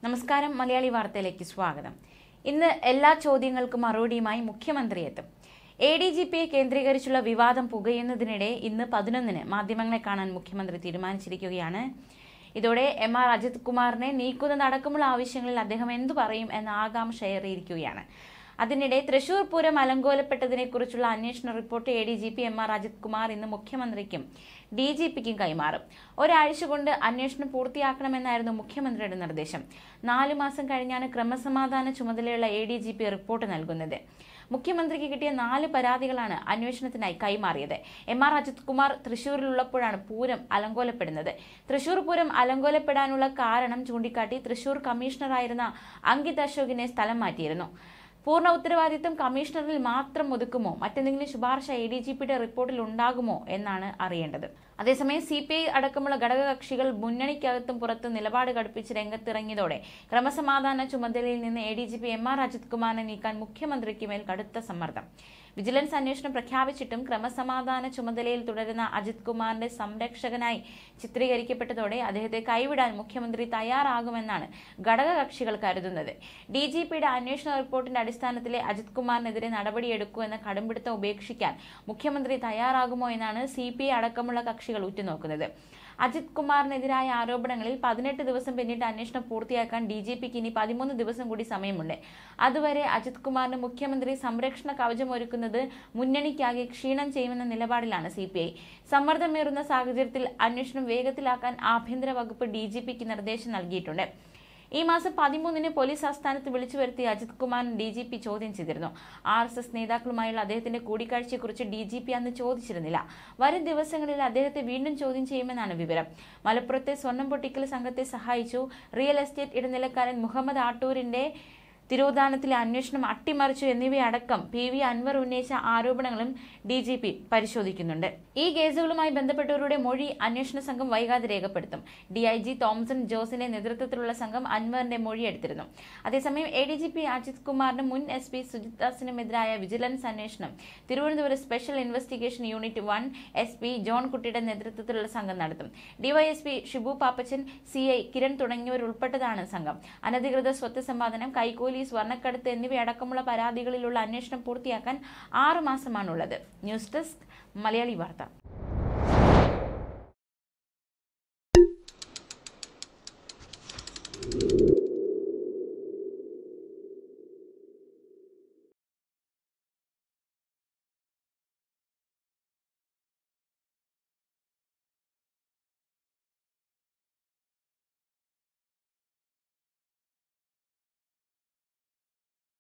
നമസ്കാരം, മലയാളി വാർത്തയിലേക്ക് സ്വാഗതം. ഇന്ന് എല്ലാ ചോദ്യങ്ങൾക്കും മറുപടിയുമായി മുഖ്യമന്ത്രി എത്തും. ADGPയെ കേന്ദ്രീകരിച്ചുള്ള വിവാദം പുകയുന്നതിനിടെ ഇന്ന് 11-ന് മാധ്യമങ്ങളെ കാണാൻ മുഖ്യമന്ത്രി തീരുമാനിച്ചിരിക്കുകയാണ്. ഇതോടെ MR അജിത് കുമാറിനെ നീക്കുന്നതടക്കമുള്ള ആവശ്യങ്ങളിൽ അദ്ദേഹം എന്തു പറയും എന്ന ആകാംക്ഷ ഏറിയിരിക്കുകയാണ്. അതിനിടെ തൃശൂർ പൂരം അലങ്കോലപ്പെട്ടതിനെക്കുറിച്ചുള്ള അന്വേഷണ report ADGP MR Ajith Kumar ഇന്ന് മുഖ്യമന്ത്രിക്കും DGPക്കും കൈമാറും. ഒരാഴ്ച കൊണ്ട് അന്വേഷണം പൂർത്തിയാക്കണമെന്നായിരുന്നു മുഖ്യമന്ത്രിയുടെ നിർദ്ദേശം. 4 മാസം കഴിഞ്ഞാണ് ക്രമസമാധാന ചുമതലയുള്ള ADGP റിപ്പോർട്ട് നൽകുന്നത്. മുഖ്യമന്ത്രിക്ക് കിട്ടിയ 4 പരാതികളാണ് അന്വേഷണത്തിനായി കൈമാറിയത്. MR അജിത് കുമാർ തൃശൂരിലുള്ളപ്പോഴാണ് പൂരം അലങ്കോലപ്പെടുന്നത്. തൃശൂർ പൂരം അലങ്കോലപ്പെടാനുള്ള കാരണം ചൂണ്ടിക്കാട്ടി തൃശൂർ കമ്മീഷണറായിരുന്ന അങ്കിത് അശോകിനെ സ്ഥലം മാറ്റിയിരുന്നു. പൂർണ്ണ ഉത്തരവാദിത്തം കമ്മീഷണറിൽ മാത്രം ഒതുക്കുമോ, മറ്റെന്തെങ്കിലും ശുപാർശ ADGPയുടെ റിപ്പോർട്ടിൽ ഉണ്ടാകുമോ എന്നാണ് അറിയേണ്ടത്. അതേസമയം CPI അടക്കമുള്ള ഘടകകക്ഷികൾ മുന്നണിക്കകത്തും പുറത്തും നിലപാട് കടുപ്പിച്ച് രംഗത്തിറങ്ങിയതോടെ ക്രമസമാധാന ചുമതലയിൽ നിന്ന് ADGP MR അജിത് കുമാറിനെ നീക്കാൻ മുഖ്യമന്ത്രിക്ക് മേൽ കടുത്ത സമ്മർദ്ദം. വിജിലൻസ് അന്വേഷണം പ്രഖ്യാപിച്ചിട്ടും ക്രമസമാധാന ചുമതലയിൽ തുടരുന്ന അജിത് കുമാറിന്റെ സംരക്ഷകനായി ചിത്രീകരിക്കപ്പെട്ടതോടെ അദ്ദേഹത്തെ കൈവിടാൻ മുഖ്യമന്ത്രി തയ്യാറാകുമെന്നാണ് ഘടകകക്ഷികൾ കരുതുന്നത്. DGPയുടെ അന്വേഷണ റിപ്പോർട്ടിന്റെ അടിസ്ഥാനത്തിലെ അജിത് കുമാറിനെതിരെ നടപടിയെടുക്കൂ എന്ന കടുംപിടുത്തം ഉപേക്ഷിക്കാൻ മുഖ്യമന്ത്രി തയ്യാറാകുമോ എന്നാണ് CPI അടക്കമുള്ള കക്ഷികൾ ഉറ്റുനോക്കുന്നത്. അജിത് കുമാറിനെതിരായ ആരോപണങ്ങളിൽ 18 ദിവസം പിന്നിട്ട് അന്വേഷണം പൂർത്തിയാക്കാൻ DGPക്ക് ഇനി 13 ദിവസം കൂടി സമയമുണ്ട്. അതുവരെ അജിത് കുമാറിന് മുഖ്യമന്ത്രി സംരക്ഷണ കവചമൊരുക്കുന്നത് മുന്നണിക്കാകെ ക്ഷീണം ചെയ്യുമെന്ന നിലപാടിലാണ് CPI. സമ്മർദ്ദമേറുന്ന സാഹചര്യത്തിൽ അന്വേഷണം വേഗത്തിലാക്കാൻ ആഭ്യന്തര വകുപ്പ് DGPക്ക് നിർദ്ദേശം നൽകിയിട്ടുണ്ട്. ഈ മാസം 13-ന് പോലീസ് ആസ്ഥാനത്ത് വിളിച്ചു വരുത്തി അജിത് കുമാറിന് DGP ചോദ്യം ചെയ്തിരുന്നു. RSS നേതാക്കളുമായുള്ള അദ്ദേഹത്തിന്റെ കൂടിക്കാഴ്ചയെക്കുറിച്ച് DGP അന്ന് ചോദിച്ചിരുന്നില്ല. വരും ദിവസങ്ങളിൽ അദ്ദേഹത്തെ വീണ്ടും ചോദ്യം ചെയ്യുമെന്നാണ് വിവരം. മലപ്പുറത്തെ സ്വർണം പൊട്ടിക്കൽ സംഘത്തെ സഹായിച്ചു, റിയൽ എസ്റ്റേറ്റ് ഇടനിലക്കാരൻ മുഹമ്മദ് ആട്ടൂരിന്റെ തിരോധാനത്തിലെ അന്വേഷണം അട്ടിമറിച്ചു എന്നിവയടക്കം PV അൻവർ ഉന്നയിച്ച ആരോപണങ്ങളും DGP പരിശോധിക്കുന്നുണ്ട്. ഈ കേസുകളുമായി ബന്ധപ്പെട്ടവരുടെ മൊഴി അന്വേഷണ സംഘം വൈകാതെ രേഖപ്പെടുത്തും. DIG തോമസൺ ജോസിന്റെ നേതൃത്വത്തിലുള്ള സംഘം അൻവറിന്റെ മൊഴിയെടുത്തിരുന്നു. അതേസമയം ADGP അജിത് കുമാറിനും മുൻ SP സുജിത് ദാസിനുമെതിരായ വിജിലൻസ് അന്വേഷണം Thiruvananthapuram special investigation unit 1 SP John കുട്ടിയുടെ നേതൃത്വത്തിലുള്ള സംഘം നടത്തും. DYSP ഷിബു പാപ്പച്ചൻ, CI കിരൺ തുടങ്ങിയവരുൾപ്പെട്ടതാണ് സംഘം. അനധികൃത സ്വത്ത് സമ്പാദനം, കൈക്കൂലി, സ്വർണ്ണക്കടത്ത് എന്നിവയടക്കമുള്ള പരാതികളിലുള്ള അന്വേഷണം പൂർത്തിയാക്കാൻ 6 മാസമാണുള്ളത്. ന്യൂസ് ഡെസ്ക്, മലയാളി വാർത്ത.